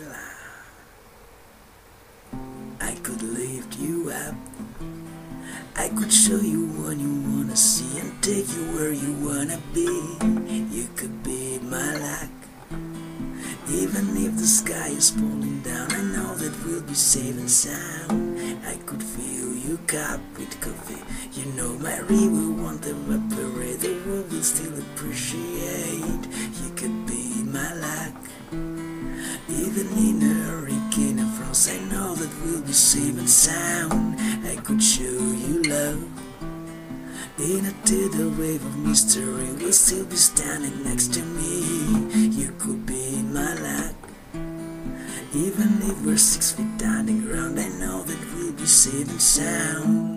I could lift you up, I could show you what you wanna see and take you where you wanna be. You could be my luck, even if the sky is falling down. I know that we'll be safe and sound. I could fill your cup with coffee. You know my river won't evaporate, the world will still appreciate. You could be my luck, even in a hurricane of frost. I know that we'll be safe and sound. I could show you love in a tidal wave of mystery. We'll still be standing next to me. You could be my luck, even if we're 6 feet underground. I know that we'll be safe and sound.